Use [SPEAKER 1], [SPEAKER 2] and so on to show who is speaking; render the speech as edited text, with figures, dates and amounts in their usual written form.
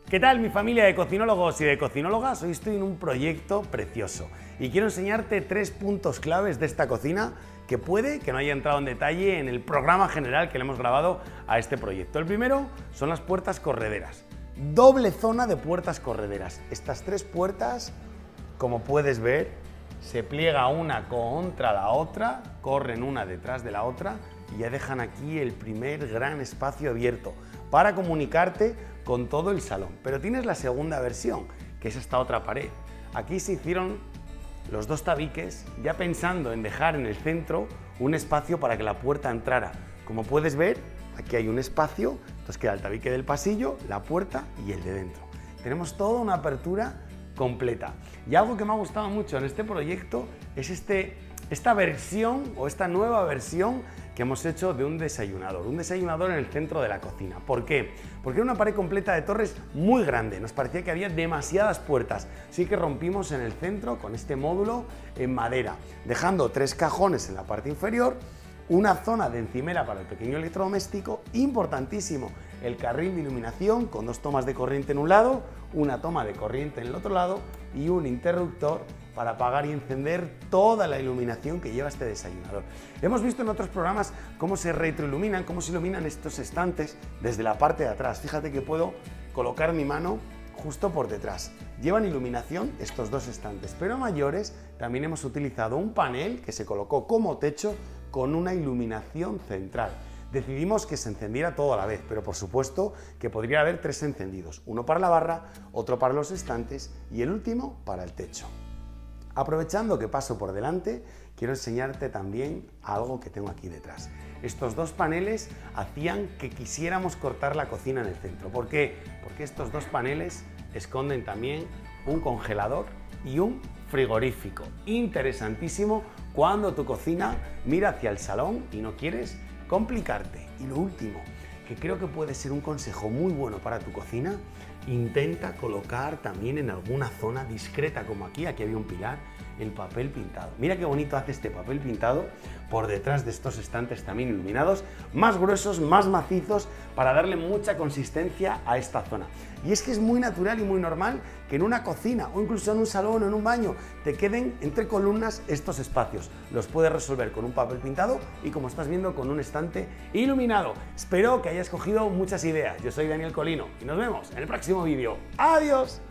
[SPEAKER 1] ¿Qué tal, mi familia de cocinólogos y de cocinólogas? Hoy estoy en un proyecto precioso y quiero enseñarte 3 puntos claves de esta cocina que puede que no haya entrado en detalle en el programa general que le hemos grabado a este proyecto. El primero son las puertas correderas. Doble zona de puertas correderas. Estas 3 puertas, como puedes ver, se pliega una contra la otra, corren una detrás de la otra y ya dejan aquí el primer gran espacio abierto para comunicarte con todo el salón. Pero tienes la segunda versión, que es esta otra pared. Aquí se hicieron los 2 tabiques ya pensando en dejar en el centro un espacio para que la puerta entrara. Como puedes ver, aquí hay un espacio, entonces queda el tabique del pasillo, la puerta y el de dentro. Tenemos toda una apertura completa. Y algo que me ha gustado mucho en este proyecto es esta versión o esta nueva versión que hemos hecho de un desayunador en el centro de la cocina. ¿Por qué? Porque era una pared completa de torres muy grande, nos parecía que había demasiadas puertas, así que rompimos en el centro con este módulo en madera, dejando 3 cajones en la parte inferior, una zona de encimera para el pequeño electrodoméstico, importantísimo, el carril de iluminación con 2 tomas de corriente en un lado, una toma de corriente en el otro lado y un interruptor para apagar y encender toda la iluminación que lleva este desayunador. Hemos visto en otros programas cómo se retroiluminan, cómo se iluminan estos estantes desde la parte de atrás. Fíjate que puedo colocar mi mano justo por detrás. Llevan iluminación estos 2 estantes, pero a mayores también hemos utilizado un panel que se colocó como techo con una iluminación central. Decidimos que se encendiera todo a la vez, pero por supuesto que podría haber 3 encendidos, uno para la barra, otro para los estantes y el último para el techo. Aprovechando que paso por delante, quiero enseñarte también algo que tengo aquí detrás. Estos 2 paneles hacían que quisiéramos cortar la cocina en el centro. ¿Por qué? Porque estos 2 paneles esconden también un congelador y un frigorífico. Interesantísimo cuando tu cocina mira hacia el salón y no quieres complicarte. Y lo último, que creo que puede ser un consejo muy bueno para tu cocina, intenta colocar también en alguna zona discreta, como aquí había un pilar, el papel pintado. Mira qué bonito hace este papel pintado por detrás de estos estantes también iluminados, más gruesos, más macizos, para darle mucha consistencia a esta zona. Y es que es muy natural y muy normal que en una cocina o incluso en un salón o en un baño te queden entre columnas estos espacios. Los puedes resolver con un papel pintado y, como estás viendo, con un estante iluminado. Espero que hayas cogido muchas ideas. Yo soy Daniel Colino y nos vemos en el próximo vídeo. ¡Adiós!